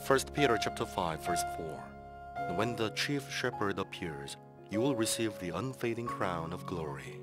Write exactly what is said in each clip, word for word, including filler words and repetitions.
First Peter chapter five, verse four. When the chief shepherd appears, you will receive the unfading crown of glory.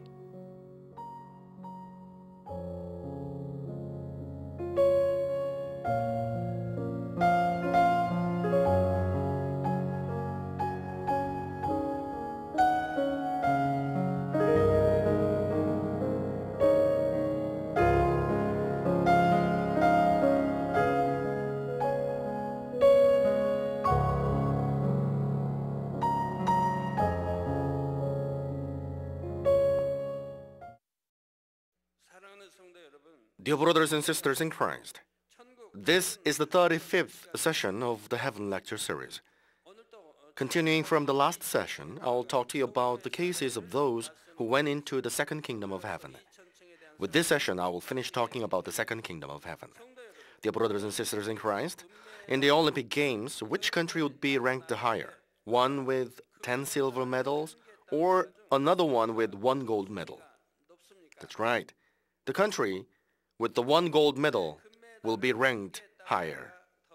Dear brothers and sisters in Christ, this is the thirty-fifth session of the Heaven Lecture Series. Continuing from the last session, I'll talk to you about the cases of those who went into the second kingdom of heaven. With this session, I will finish talking about the second kingdom of heaven. Dear brothers and sisters in Christ, in the Olympic Games, which country would be ranked higher? One with ten silver medals or another one with one gold medal? That's right. The country with the one gold medal will be ranked higher.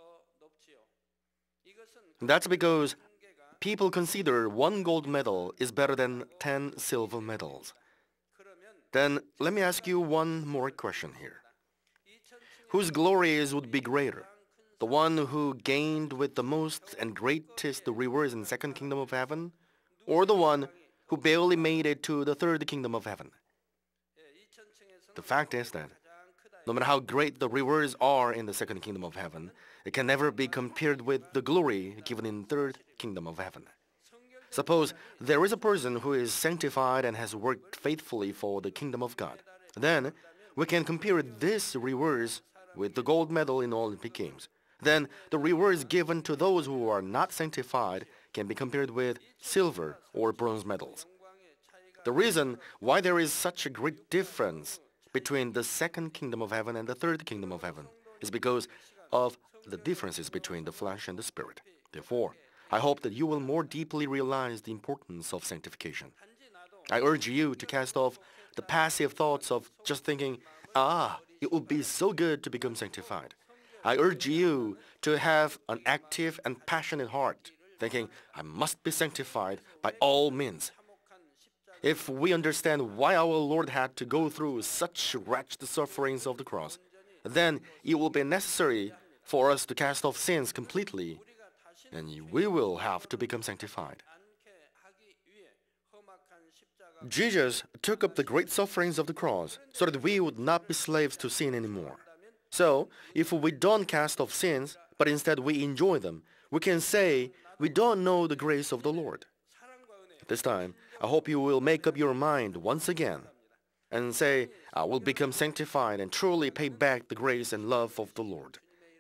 That's because people consider one gold medal is better than ten silver medals. Then let me ask you one more question here. Whose glories would be greater? The one who gained with the most and greatest rewards in the second kingdom of heaven, or the one who barely made it to the third kingdom of heaven? The fact is that no matter how great the rewards are in the second kingdom of heaven, it can never be compared with the glory given in the third kingdom of heaven. Suppose there is a person who is sanctified and has worked faithfully for the kingdom of God. Then we can compare these rewards with the gold medal in Olympic Games. Then the rewards given to those who are not sanctified can be compared with silver or bronze medals. The reason why there is such a great difference between the second kingdom of heaven and the third kingdom of heaven is because of the differences between the flesh and the spirit. Therefore, I hope that you will more deeply realize the importance of sanctification. I urge you to cast off the passive thoughts of just thinking, ah, it would be so good to become sanctified. I urge you to have an active and passionate heart, thinking, I must be sanctified by all means. If we understand why our Lord had to go through such wretched sufferings of the cross, then it will be necessary for us to cast off sins completely, and we will have to become sanctified. Jesus took up the great sufferings of the cross so that we would not be slaves to sin anymore. So, if we don't cast off sins, but instead we enjoy them, we can say we don't know the grace of the Lord. This time, I hope you will make up your mind once again and say, I will become sanctified and truly pay back the grace and love of the Lord.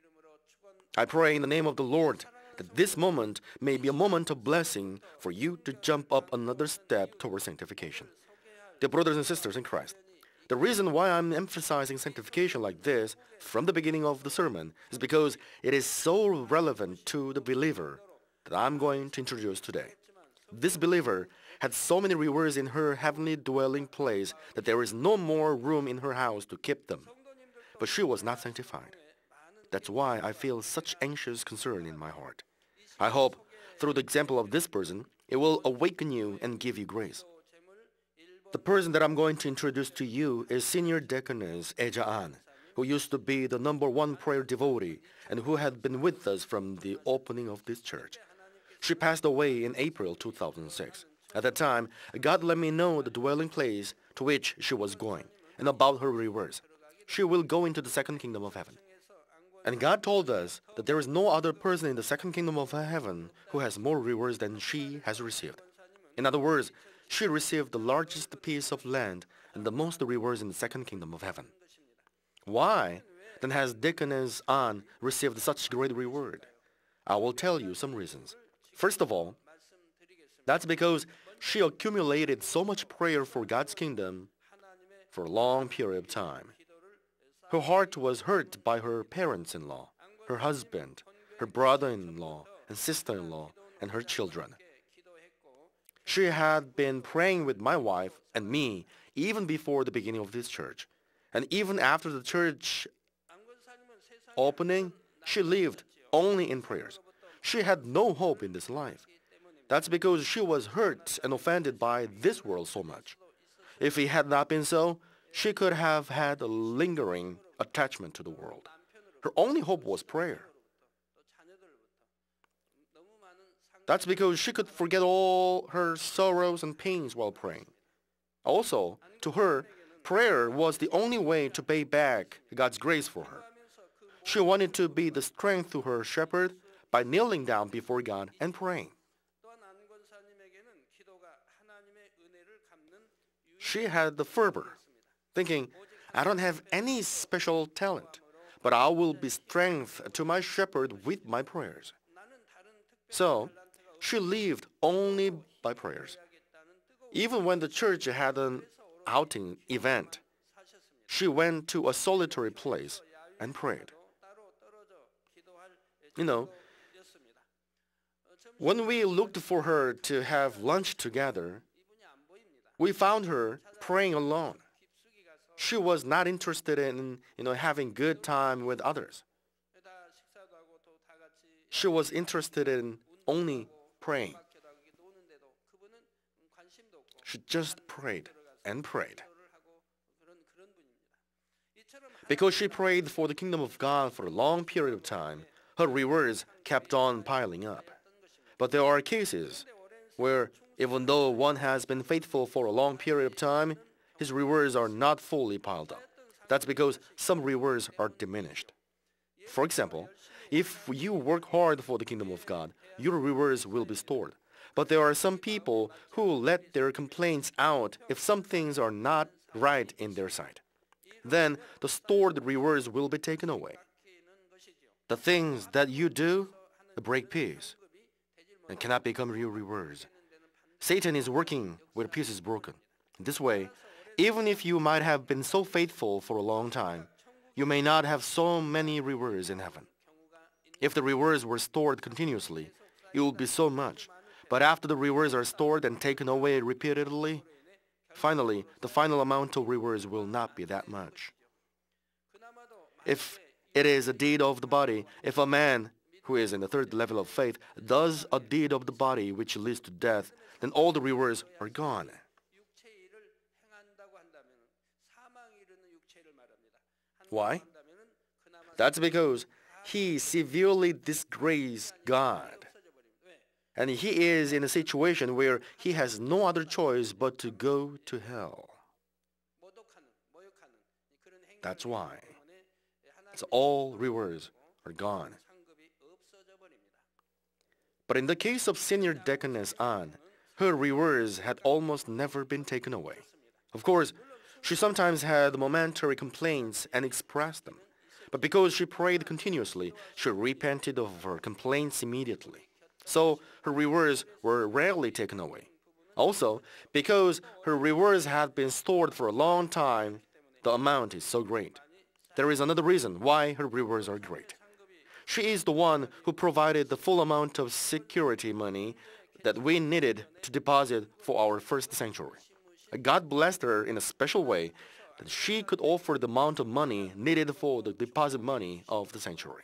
I pray in the name of the Lord that this moment may be a moment of blessing for you to jump up another step towards sanctification. Dear brothers and sisters in Christ, the reason why I'm emphasizing sanctification like this from the beginning of the sermon is because it is so relevant to the believer that I'm going to introduce today. This believer had so many rewards in her heavenly dwelling place that there is no more room in her house to keep them. But she was not sanctified. That's why I feel such anxious concern in my heart. I hope, through the example of this person, it will awaken you and give you grace. The person that I'm going to introduce to you is Senior Deaconess Eja An, who used to be the number one prayer devotee and who had been with us from the opening of this church. She passed away in April two thousand six. At that time, God let me know the dwelling place to which she was going and about her rewards. She will go into the second kingdom of heaven. And God told us that there is no other person in the second kingdom of heaven who has more rewards than she has received. In other words, she received the largest piece of land and the most rewards in the second kingdom of heaven. Why then has Deaconess An received such great reward? I will tell you some reasons. First of all, that's because she accumulated so much prayer for God's kingdom for a long period of time. Her heart was hurt by her parents-in-law, her husband, her brother-in-law and sister-in-law, and her children. She had been praying with my wife and me even before the beginning of this church. And even after the church opening, she lived only in prayers. She had no hope in this life. That's because she was hurt and offended by this world so much. If it had not been so, she could have had a lingering attachment to the world. Her only hope was prayer. That's because she could forget all her sorrows and pains while praying. Also, to her, prayer was the only way to pay back God's grace for her. She wanted to be the strength to her shepherd by kneeling down before God and praying. She had the fervor, thinking, I don't have any special talent, but I will be strength to my shepherd with my prayers. So, she lived only by prayers. Even when the church had an outing event, she went to a solitary place and prayed. You know, when we looked for her to have lunch together, we found her praying alone. She was not interested in, you know, having good time with others. She was interested in only praying. She just prayed and prayed. Because she prayed for the kingdom of God for a long period of time, her rewards kept on piling up. But there are cases where, even though one has been faithful for a long period of time, his rewards are not fully piled up. That's because some rewards are diminished. For example, if you work hard for the kingdom of God, your rewards will be stored. But there are some people who let their complaints out if some things are not right in their sight. Then the stored rewards will be taken away. The things that you do break peace and cannot become your rewards. Satan is working where peace is broken. This way, even if you might have been so faithful for a long time, you may not have so many rewards in heaven. If the rewards were stored continuously, it would be so much. But after the rewards are stored and taken away repeatedly, finally, the final amount of rewards will not be that much. If it is a deed of the body, if a man who is in the third level of faith does a deed of the body which leads to death, then all the rewards are gone. Why? That's because he severely disgraced God. And he is in a situation where he has no other choice but to go to hell. That's why. So all rewards are gone. But in the case of Senior Deaconess Anne, her rewards had almost never been taken away. Of course, she sometimes had momentary complaints and expressed them. But because she prayed continuously, she repented of her complaints immediately. So her rewards were rarely taken away. Also, because her rewards had been stored for a long time, the amount is so great. There is another reason why her rewards are great. She is the one who provided the full amount of security money that we needed to deposit for our first sanctuary. God blessed her in a special way that she could offer the amount of money needed for the deposit money of the sanctuary.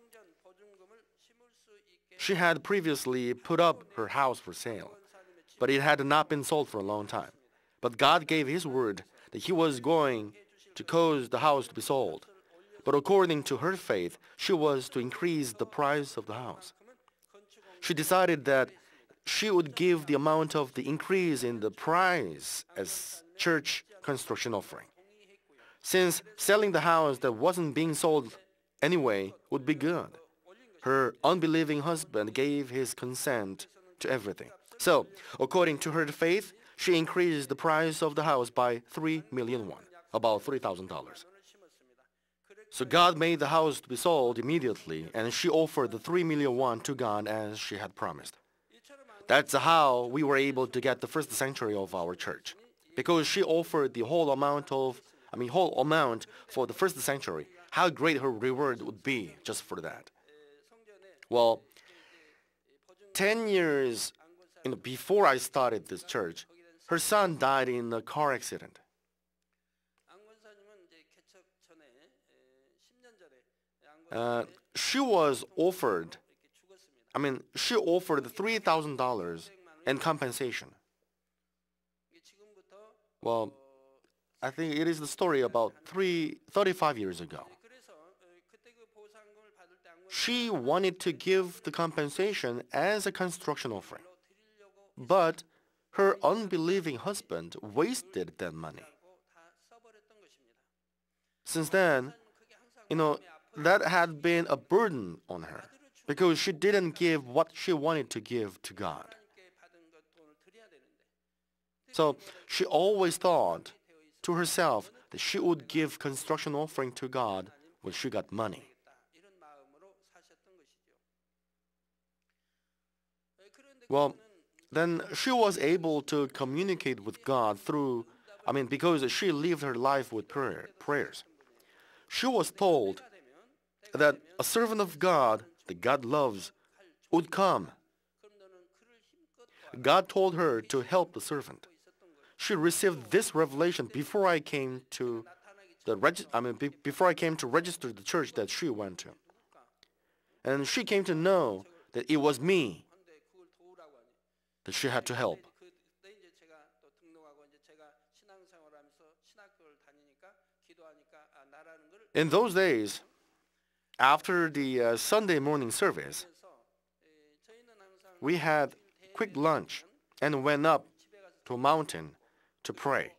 She had previously put up her house for sale, but it had not been sold for a long time. But God gave His word that He was going to cause the house to be sold. But according to her faith, she was to increase the price of the house. She decided that she would give the amount of the increase in the price as church construction offering. Since selling the house that wasn't being sold anyway would be good, her unbelieving husband gave his consent to everything. So, according to her faith, she increased the price of the house by three million won, about three thousand dollars. So God made the house to be sold immediately, and she offered the three million won to God as she had promised. That's how we were able to get the first sanctuary of our church. Because she offered the whole amount of, I mean, whole amount for the first sanctuary. How great her reward would be just for that. Well, ten years you know, before I started this church, her son died in a car accident. uh, she was offered, I mean, she offered three thousand dollars in compensation. Well, I think it is the story about three, thirty-five years ago. She wanted to give the compensation as a construction offering, but her unbelieving husband wasted that money. Since then, you know, that had been a burden on her because she didn't give what she wanted to give to God. So she always thought to herself that she would give construction offering to God when she got money. Well, then she was able to communicate with God through, I mean, because she lived her life with prayer, prayers. She was told that a servant of God that God loves would come. God told her to help the servant. She received this revelation before I came to the reg- I mean, be- before I came to register the church that she went to. And she came to know that it was me that she had to help. In those days, after the uh, Sunday morning service, we had quick lunch and went up to a mountain to pray.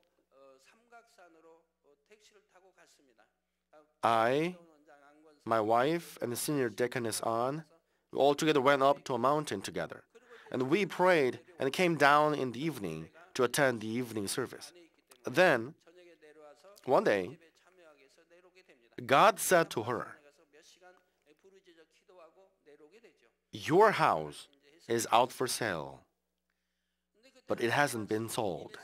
I, my wife, and the senior deaconess Ann, we all together went up to a mountain together. And we prayed and came down in the evening to attend the evening service. Then, one day, God said to her, "Your house is out for sale, but it hasn't been sold.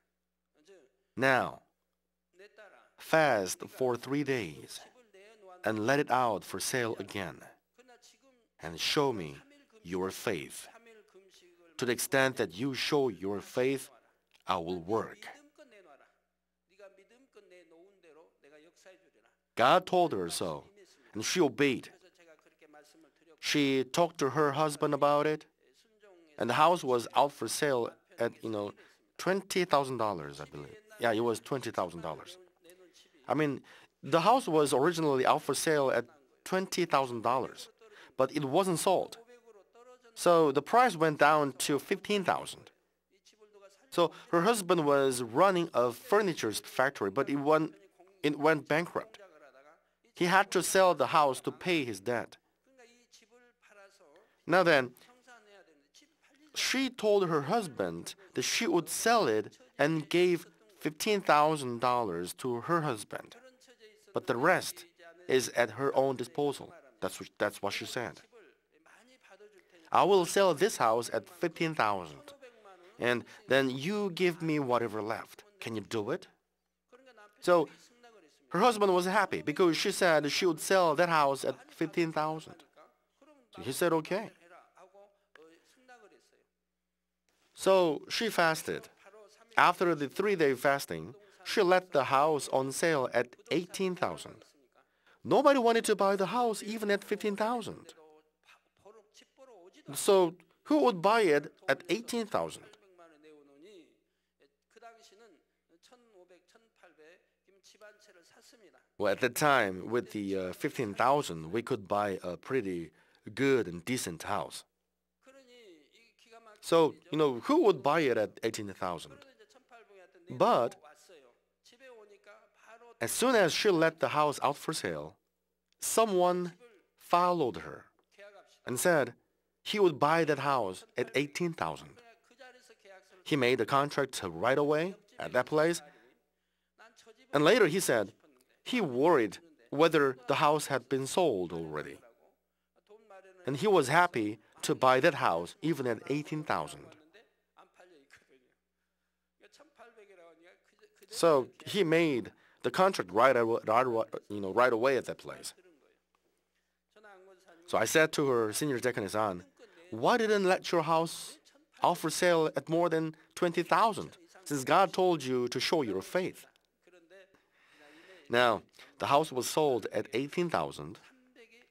Now, fast for three days and let it out for sale again, and show me your faith. To the extent that you show your faith, I will work." God told her so, and she obeyed. She talked to her husband about it, and the house was out for sale at, you know, twenty thousand dollars, I believe. Yeah, it was twenty thousand dollars. I mean, the house was originally out for sale at twenty thousand dollars, but it wasn't sold. So the price went down to fifteen thousand dollars. So her husband was running a furniture factory, but it went, it went bankrupt. He had to sell the house to pay his debt. Now then, she told her husband that she would sell it and gave fifteen thousand dollars to her husband. But the rest is at her own disposal. That's what, that's what she said. I will sell this house at fifteen thousand dollars, and then you give me whatever left. Can you do it? So her husband was happy because she said she would sell that house at fifteen thousand dollars. So he said, okay. So she fasted. After the three-day fasting, she let the house on sale at eighteen thousand dollars. Nobody wanted to buy the house even at fifteen thousand dollars. So who would buy it at eighteen thousand dollars? Well, at the time, with the uh, fifteen thousand dollars, we could buy a pretty good and decent house. So, you know, who would buy it at eighteen thousand dollars? But as soon as she let the house out for sale, someone followed her and said he would buy that house at eighteen thousand dollars. He made the contract right away at that place. And later he said he worried whether the house had been sold already. And he was happy to buy that house even at eighteen thousand dollars. So he made the contract right, right, you know, right away at that place. So I said to her senior deaconess Ann, why didn't you let your house out for sale at more than twenty thousand dollars, since God told you to show your faith? Now, the house was sold at eighteen thousand dollars,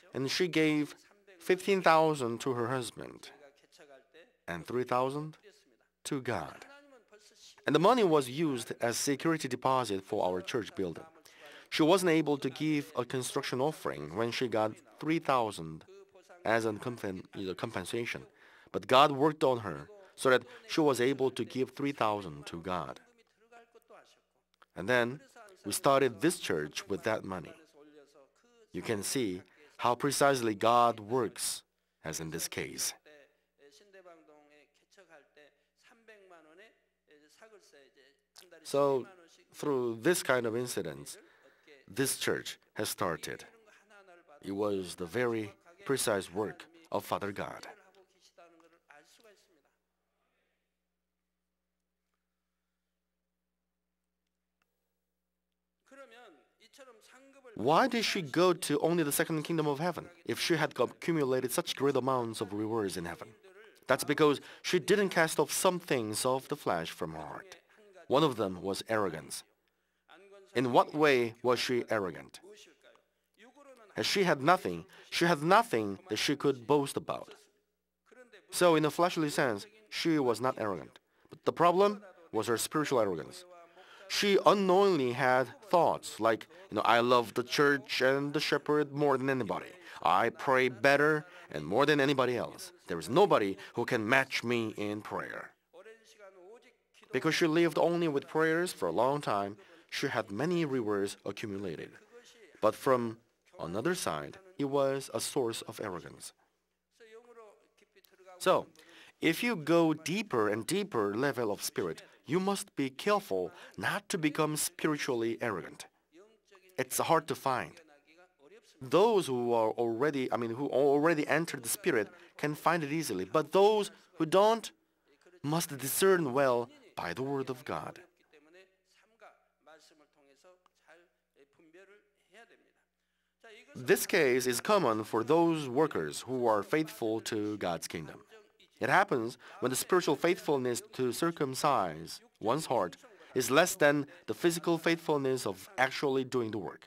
and she gave fifteen thousand to her husband and three thousand to God. And the money was used as security deposit for our church building. She wasn't able to give a construction offering when she got three thousand as a compensation, but God worked on her so that she was able to give three thousand to God. And then we started this church with that money. You can see how precisely God works, as in this case. So, through this kind of incidents, this church has started. It was the very precise work of Father God. Why did she go to only the second kingdom of heaven if she had accumulated such great amounts of rewards in heaven? That's because she didn't cast off some things of the flesh from her heart. One of them was arrogance. In what way was she arrogant? As she had nothing, she had nothing that she could boast about. So in a fleshly sense, she was not arrogant. But the problem was her spiritual arrogance. She unknowingly had thoughts like, you know, I love the church and the shepherd more than anybody. I pray better and more than anybody else. There is nobody who can match me in prayer. Because she lived only with prayers for a long time, she had many rewards accumulated. But from another side, it was a source of arrogance. So, if you go deeper and deeper level of spirit, you must be careful not to become spiritually arrogant. It's hard to find. Those who are already, I mean, who already entered the spirit can find it easily, but those who don't must discern well by the word of God. This case is common for those workers who are faithful to God's kingdom. It happens when the spiritual faithfulness to circumcise one's heart is less than the physical faithfulness of actually doing the work.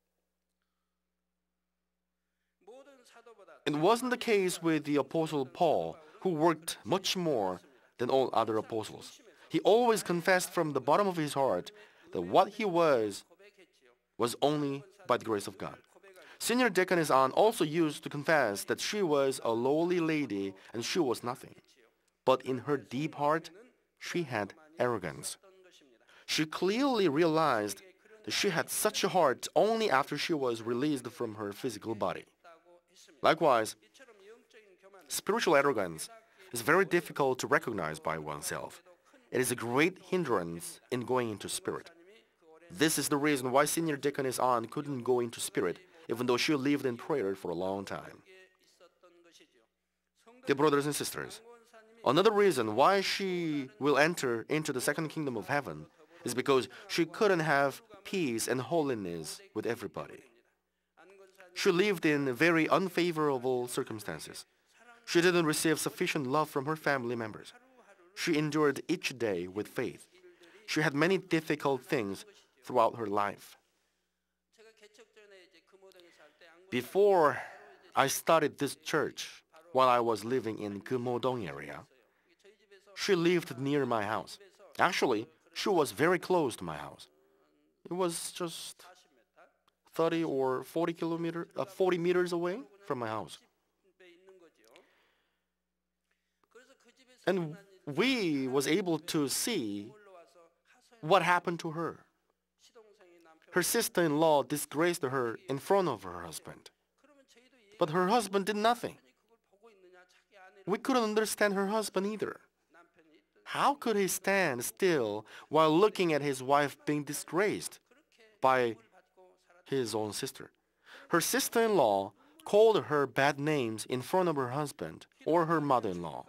It wasn't the case with the Apostle Paul, who worked much more than all other apostles. He always confessed from the bottom of his heart that what he was was only by the grace of God. Senior Deaconess Anne also used to confess that she was a lowly lady and she was nothing. But in her deep heart, she had arrogance. She clearly realized that she had such a heart only after she was released from her physical body. Likewise, spiritual arrogance is very difficult to recognize by oneself. It is a great hindrance in going into spirit. This is the reason why Senior Deaconess Anne couldn't go into spirit, even though she lived in prayer for a long time. Dear brothers and sisters, another reason why she will enter into the second kingdom of heaven is because she couldn't have peace and holiness with everybody. She lived in very unfavorable circumstances. She didn't receive sufficient love from her family members. She endured each day with faith. She had many difficult things throughout her life. Before I started this church, while I was living in Geumodong area, she lived near my house. Actually, she was very close to my house. It was just thirty or forty kilometer, uh, forty meters away from my house. And we was able to see what happened to her. Her sister-in-law disgraced her in front of her husband. But her husband did nothing. We couldn't understand her husband either. How could he stand still while looking at his wife being disgraced by his own sister? Her sister-in-law called her bad names in front of her husband or her mother-in-law.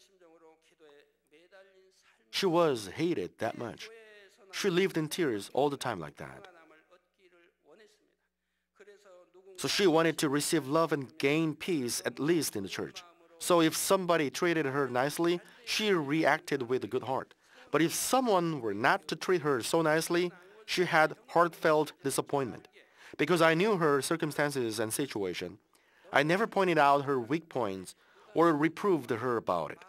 She was hated that much. She lived in tears all the time like that. So she wanted to receive love and gain peace, at least in the church. So if somebody treated her nicely, she reacted with a good heart. But if someone were not to treat her so nicely, she had heartfelt disappointment. Because I knew her circumstances and situation, I never pointed out her weak points or reproved her about it.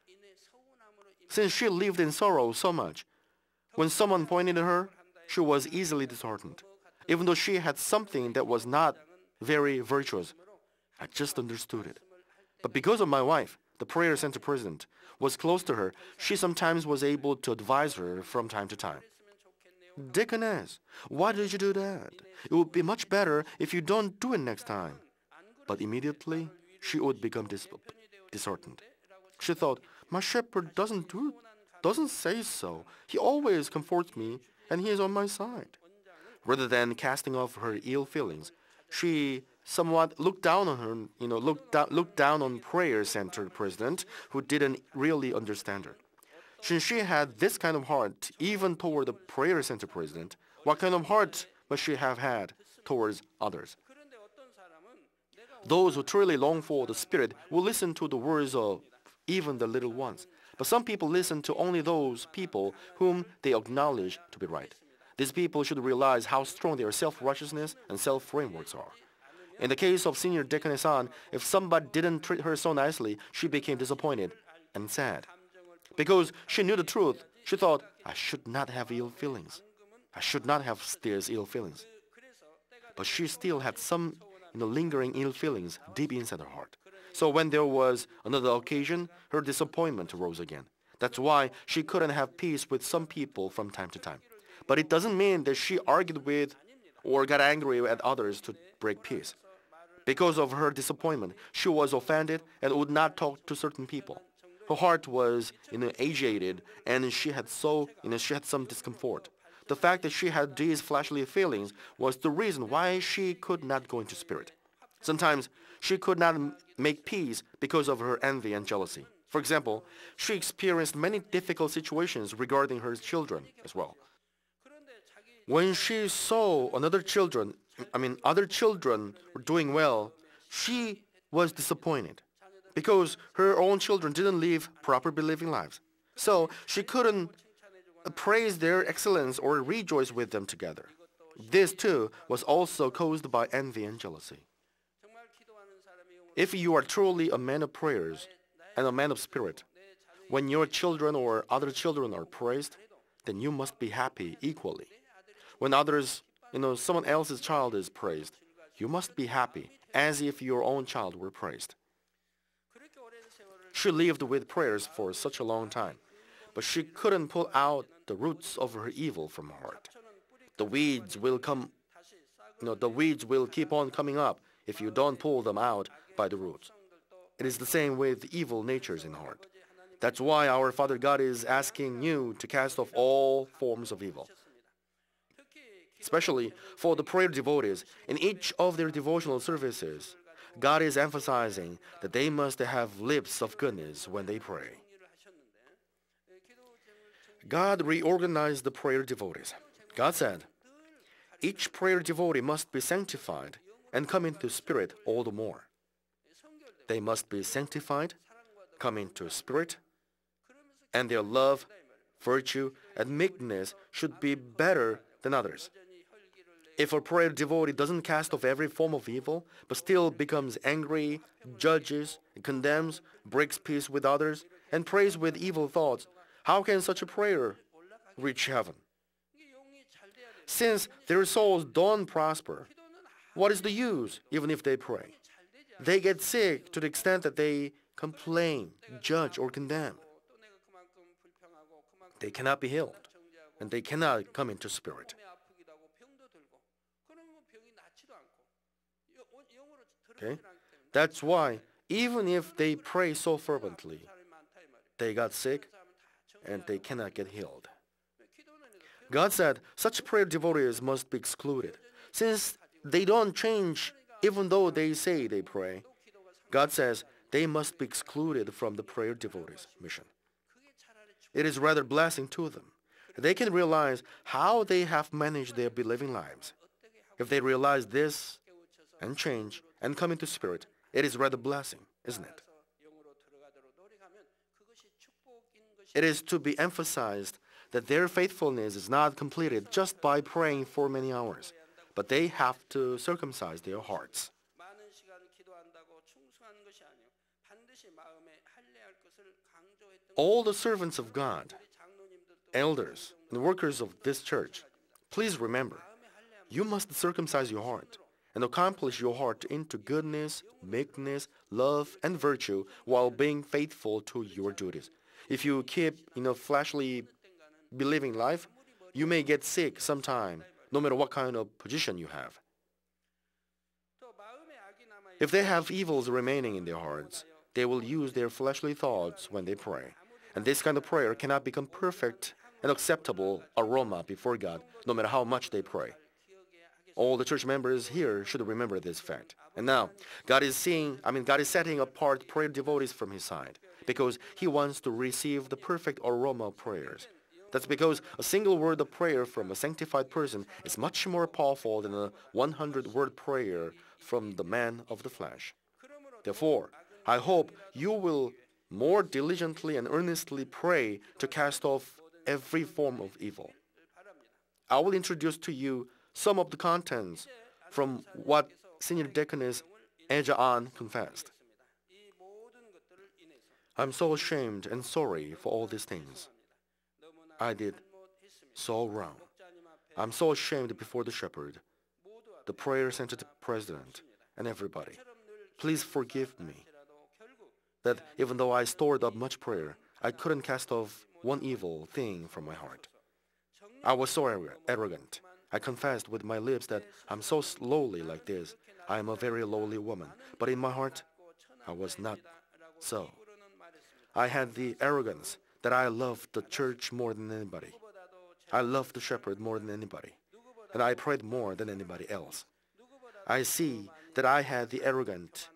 Since she lived in sorrow so much, when someone pointed at her, she was easily disheartened. Even though she had something that was not very virtuous, I just understood it. But because of my wife, the prayer center president, was close to her, she sometimes was able to advise her from time to time. Deaconess, why did you do that? It would be much better if you don't do it next time. But immediately, she would become dis- disheartened. She thought, my shepherd doesn't do, doesn't say so. He always comforts me, and he is on my side. Rather than casting off her ill feelings, she somewhat looked down on her, you know, looked, do- looked down on prayer center president who didn't really understand her. Since she had this kind of heart, even toward the prayer center president, what kind of heart must she have had towards others? Those who truly long for the Spirit will listen to the words of even the little ones. But some people listen to only those people whom they acknowledge to be right. These people should realize how strong their self-righteousness and self-frameworks are. In the case of Senior Deaconess An, if somebody didn't treat her so nicely, she became disappointed and sad. Because she knew the truth, she thought, I should not have ill feelings. I should not have these ill feelings. But she still had some you know, lingering ill feelings deep inside her heart. So when there was another occasion, her disappointment arose again. That's why she couldn't have peace with some people from time to time. But it doesn't mean that she argued with or got angry at others to break peace. Because of her disappointment, she was offended and would not talk to certain people. Her heart was you know, agitated, and she had so you know, she had some discomfort. The fact that she had these fleshly feelings was the reason why she could not go into spirit. Sometimes she could not m- make peace because of her envy and jealousy. For example, she experienced many difficult situations regarding her children as well. When she saw another children, I mean other children were doing well, she was disappointed because her own children didn't live proper believing lives. So she couldn't praise their excellence or rejoice with them together. This too was also caused by envy and jealousy. If you are truly a man of prayers and a man of spirit, when your children or other children are praised, then you must be happy equally. When others, you know, someone else's child is praised, you must be happy as if your own child were praised. She lived with prayers for such a long time, but she couldn't pull out the roots of her evil from her heart. The weeds will come, you know, the weeds will keep on coming up if you don't pull them out by the roots. It is the same with evil natures in the heart. That's why our Father God is asking you to cast off all forms of evil. Especially for the prayer devotees, in each of their devotional services, God is emphasizing that they must have lips of goodness when they pray. God reorganized the prayer devotees. God said, each prayer devotee must be sanctified and come into spirit all the more. They must be sanctified, come into spirit, and their love, virtue, and meekness should be better than others. If a prayer devotee doesn't cast off every form of evil, but still becomes angry, judges, condemns, breaks peace with others, and prays with evil thoughts, how can such a prayer reach heaven? Since their souls don't prosper, what is the use even if they pray? They get sick to the extent that they complain, judge, or condemn. They cannot be healed, and they cannot come into spirit. Okay? That's why, even if they pray so fervently, they got sick and they cannot get healed. God said such prayer devotees must be excluded. Since they don't change even though they say they pray, God says they must be excluded from the prayer devotees mission. It is rather blessing to them. They can realize how they have managed their believing lives. If they realize this and change and come into spirit, it is rather blessing, isn't it? It is to be emphasized that their faithfulness is not completed just by praying for many hours, but they have to circumcise their hearts. All the servants of God, elders, and workers of this church, please remember, you must circumcise your heart and accomplish your heart into goodness, meekness, love, and virtue while being faithful to your duties. If you keep in a fleshly, believing life, you may get sick sometime, no matter what kind of position you have. If they have evils remaining in their hearts, they will use their fleshly thoughts when they pray. And this kind of prayer cannot become perfect and acceptable aroma before God, no matter how much they pray. All the church members here should remember this fact. And now, God is seeing, I mean, God is setting apart prayer devotees from His side because He wants to receive the perfect aroma of prayers. That's because a single word of prayer from a sanctified person is much more powerful than a hundred-word prayer from the man of the flesh. Therefore, I hope you will more diligently and earnestly pray to cast off every form of evil. I will introduce to you some of the contents from what Senior Deaconess Eja An confessed. I'm so ashamed and sorry for all these things. I did so wrong. I'm so ashamed before the shepherd, the prayer center president, and everybody. Please forgive me that even though I stored up much prayer, I couldn't cast off one evil thing from my heart. I was so arrogant. I confessed with my lips that I'm so lowly like this. I am a very lowly woman. But in my heart, I was not so. I had the arrogance that I loved the church more than anybody. I loved the shepherd more than anybody. And I prayed more than anybody else. I see that I had the arrogant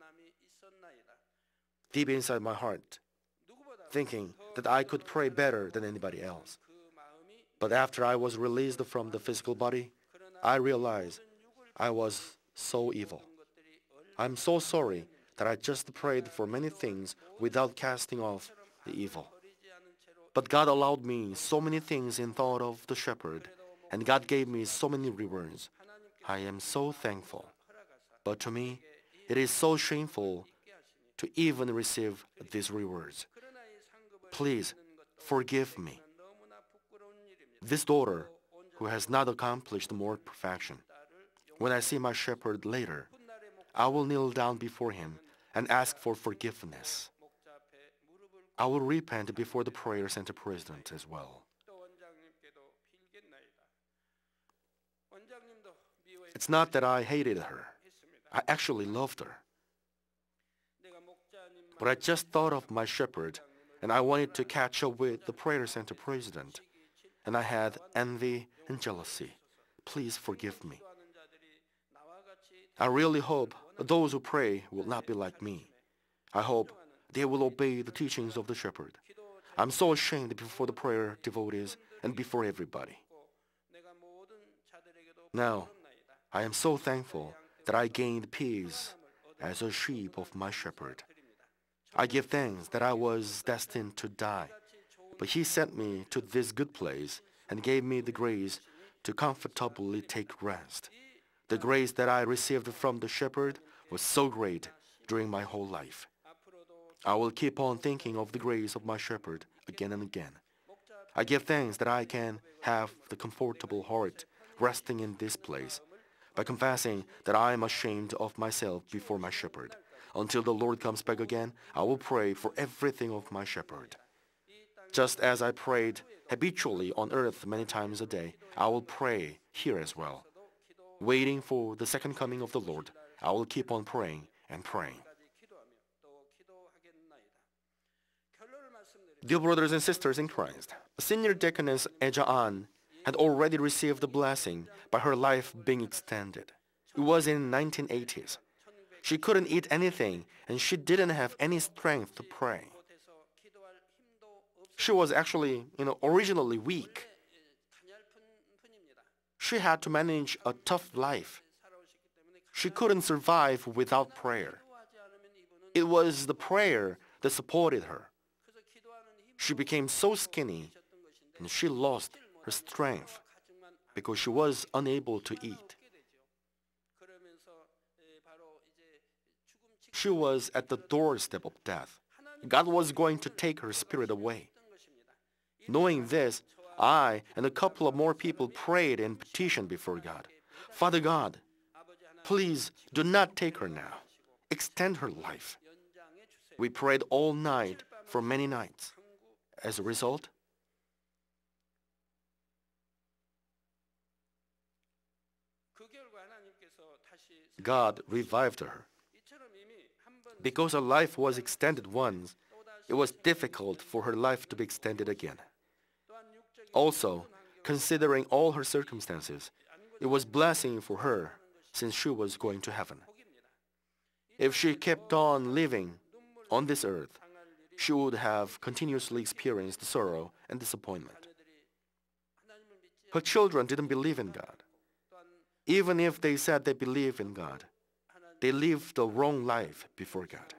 deep inside my heart, thinking that I could pray better than anybody else. But after I was released from the physical body, I realized I was so evil. I'm so sorry that I just prayed for many things without casting off the evil. But God allowed me so many things in thought of the shepherd, and God gave me so many rewards. I am so thankful. But to me, it is so shameful to even receive these rewards. Please forgive me. This daughter, who has not accomplished more perfection, when I see my shepherd later, I will kneel down before him and ask for forgiveness. I will repent before the prayer center president as well. It's not that I hated her. I actually loved her. But I just thought of my shepherd, and I wanted to catch up with the prayer center president, and I had envy and jealousy. Please forgive me. I really hope those who pray will not be like me. I hope they will obey the teachings of the shepherd. I'm so ashamed before the prayer devotees and before everybody. Now, I am so thankful that I gained peace as a sheep of my shepherd. I give thanks that I was destined to die, but He sent me to this good place and gave me the grace to comfortably take rest. The grace that I received from the shepherd was so great during my whole life. I will keep on thinking of the grace of my shepherd again and again. I give thanks that I can have the comfortable heart resting in this place by confessing that I am ashamed of myself before my shepherd. Until the Lord comes back again, I will pray for everything of my shepherd. Just as I prayed habitually on earth many times a day, I will pray here as well. Waiting for the second coming of the Lord, I will keep on praying and praying. Dear brothers and sisters in Christ, Senior Deaconess Eja An had already received the blessing by her life being extended. It was in the nineteen eighties. She couldn't eat anything, and she didn't have any strength to pray. She was actually, you know, originally weak. She had to manage a tough life. She couldn't survive without prayer. It was the prayer that supported her. She became so skinny, and she lost her strength because she was unable to eat. she was at the doorstep of death. God was going to take her spirit away. Knowing this, I and a couple of more people prayed and petitioned before God. Father God, please do not take her now. Extend her life. We prayed all night for many nights. As a result, God revived her. Because her life was extended once, it was difficult for her life to be extended again. Also, considering all her circumstances, it was blessing for her since she was going to heaven. If she kept on living on this earth, she would have continuously experienced sorrow and disappointment. Her children didn't believe in God. Even if they said they believe in God, they lived the wrong life before God.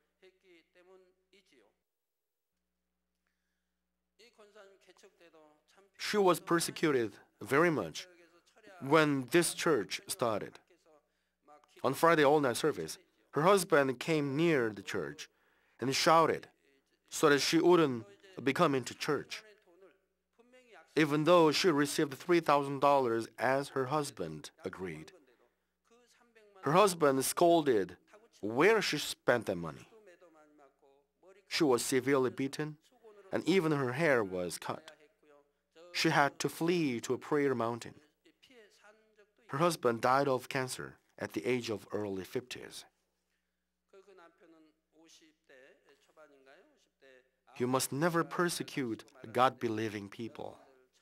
She was persecuted very much when this church started. On Friday all-night service, her husband came near the church and shouted so that she wouldn't be coming to church. Even though she received three thousand dollars as her husband agreed. Her husband scolded where she spent that money. She was severely beaten, and even her hair was cut. She had to flee to a prayer mountain. Her husband died of cancer at the age of early fifties. You must never persecute God-believing people.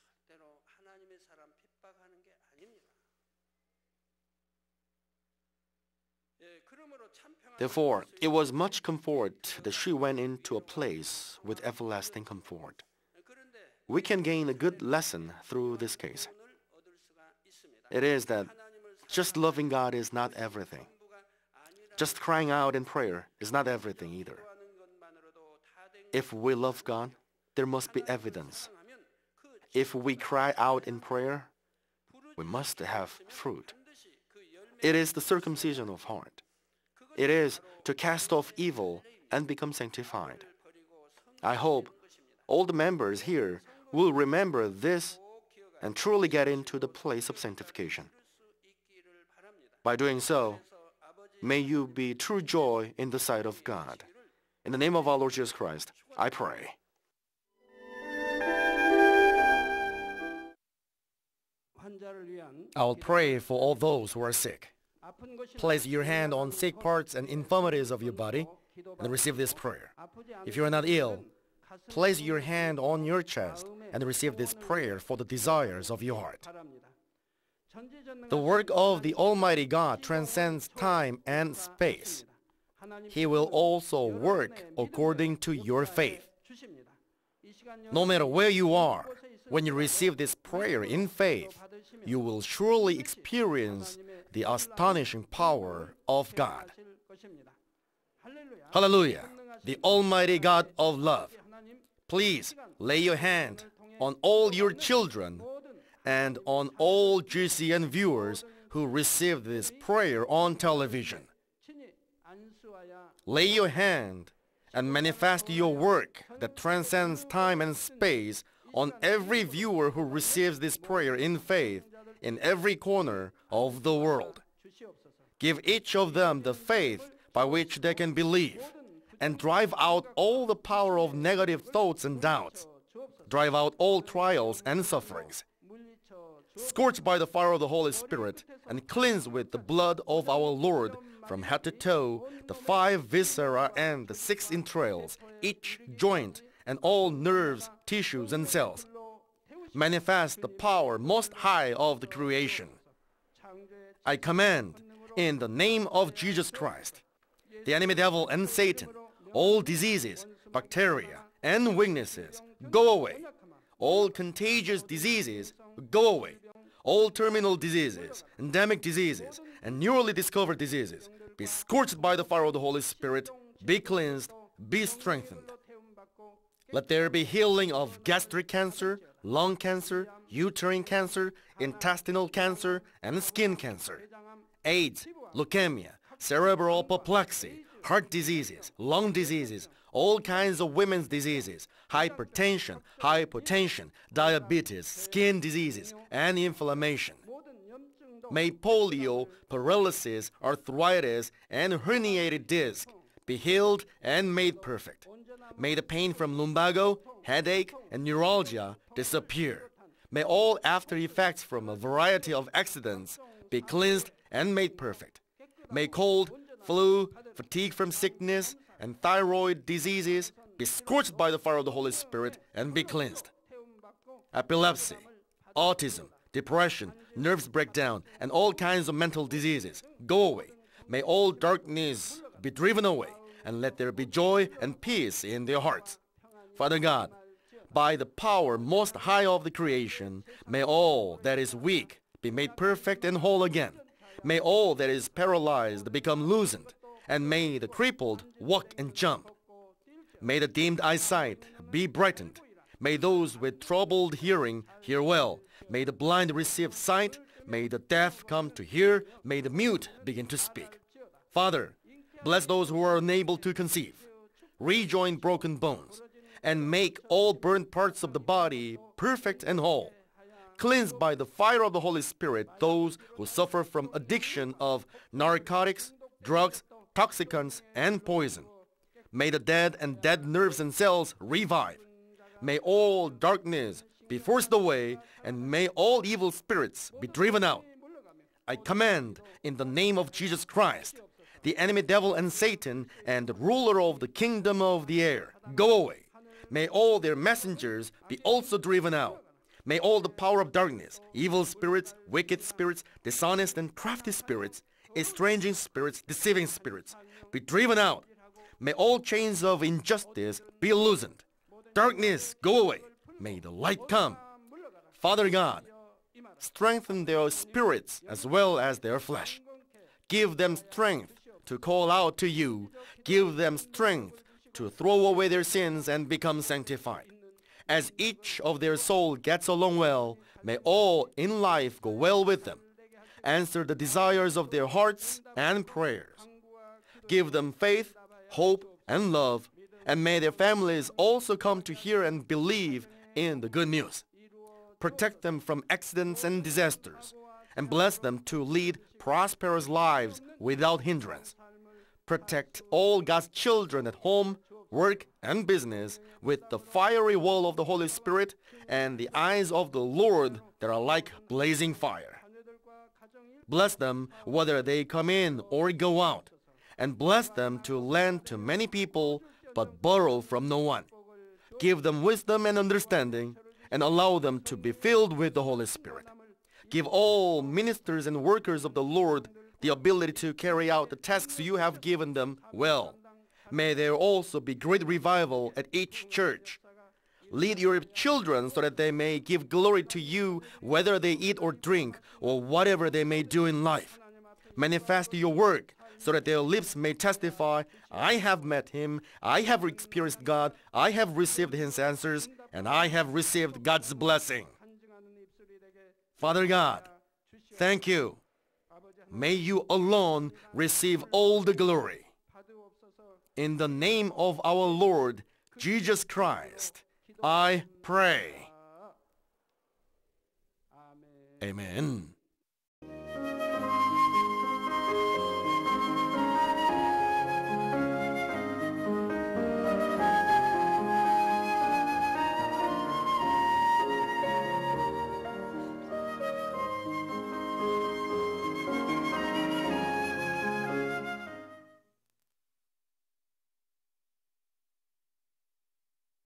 Therefore, it was much comfort that she went into a place with everlasting comfort. We can gain a good lesson through this case. It is that just loving God is not everything. Just crying out in prayer is not everything either. If we love God, there must be evidence. If we cry out in prayer, we must have fruit. It is the circumcision of heart. It is to cast off evil and become sanctified. I hope all the members here will remember this and truly get into the place of sanctification. By doing so, may you be true joy in the sight of God. In the name of our Lord Jesus Christ, I pray. I will pray for all those who are sick. Place your hand on sick parts and infirmities of your body and receive this prayer. If you are not ill, place your hand on your chest and receive this prayer for the desires of your heart. The work of the Almighty God transcends time and space. He will also work according to your faith. No matter where you are, when you receive this prayer in faith, you will surely experience the astonishing power of God. Hallelujah! The Almighty God of love, please lay your hand on all your children and on all G C N viewers who receive this prayer on television. Lay your hand and manifest your work that transcends time and space on every viewer who receives this prayer in faith in every corner of the world. Give each of them the faith by which they can believe and drive out all the power of negative thoughts and doubts. Drive out all trials and sufferings. Scorched by the fire of the Holy Spirit and cleansed with the blood of our Lord from head to toe, the five viscera and the six entrails, each joint and all nerves, tissues, and cells. Manifest the power most high of the creation. I command in the name of Jesus Christ, the enemy devil and Satan, all diseases, bacteria, and weaknesses, go away. All contagious diseases, go away. All terminal diseases, endemic diseases, and newly discovered diseases, be scorched by the fire of the Holy Spirit, be cleansed, be strengthened. Let there be healing of gastric cancer, lung cancer, uterine cancer, intestinal cancer, and skin cancer, AIDS, leukemia, cerebral apoplexy, heart diseases, lung diseases, all kinds of women's diseases, hypertension, hypotension, diabetes, skin diseases, and inflammation. May polio, paralysis, arthritis, and herniated disc be healed and made perfect. May the pain from lumbago, headache, and neuralgia disappear. May all after effects from a variety of accidents be cleansed and made perfect. May cold, flu, fatigue from sickness, and thyroid diseases be scorched by the fire of the Holy Spirit and be cleansed. Epilepsy, autism, depression, nerves breakdown, and all kinds of mental diseases go away. May all darkness be driven away, and let there be joy and peace in their hearts. Father God, by the power most high of the creation, may all that is weak be made perfect and whole again. May all that is paralyzed become loosened, and may the crippled walk and jump. May the dimmed eyesight be brightened. May those with troubled hearing hear well. May the blind receive sight. May the deaf come to hear. May the mute begin to speak. Father, bless those who are unable to conceive. Rejoin broken bones, and make all burnt parts of the body perfect and whole. Cleanse by the fire of the Holy Spirit those who suffer from addiction of narcotics, drugs, toxicants, and poison. May the dead and dead nerves and cells revive. May all darkness be forced away, and may all evil spirits be driven out. I command in the name of Jesus Christ, the enemy devil and Satan and the ruler of the kingdom of the air, go away. May all their messengers be also driven out. May all the power of darkness, evil spirits, wicked spirits, dishonest and crafty spirits, estranging spirits, deceiving spirits, be driven out. May all chains of injustice be loosened. Darkness, go away. May the light come. Father God, strengthen their spirits as well as their flesh. Give them strength to call out to you. Give them strength to throw away their sins and become sanctified. As each of their soul gets along well, may all in life go well with them. Answer the desires of their hearts and prayers. Give them faith, hope, and love, and may their families also come to hear and believe in the good news. Protect them from accidents and disasters, and bless them to lead prosperous lives without hindrance. Protect all God's children at home, work, and business with the fiery wall of the Holy Spirit and the eyes of the Lord that are like blazing fire. Bless them whether they come in or go out, and bless them to lend to many people but borrow from no one. Give them wisdom and understanding, and allow them to be filled with the Holy Spirit. Give all ministers and workers of the Lord the ability to carry out the tasks you have given them well. May there also be great revival at each church. Lead your children so that they may give glory to you whether they eat or drink or whatever they may do in life. Manifest your work so that their lips may testify, I have met him, I have experienced God, I have received his answers, and I have received God's blessing. Father God, thank you. May you alone receive all the glory. In the name of our Lord Jesus Christ, I pray. Amen.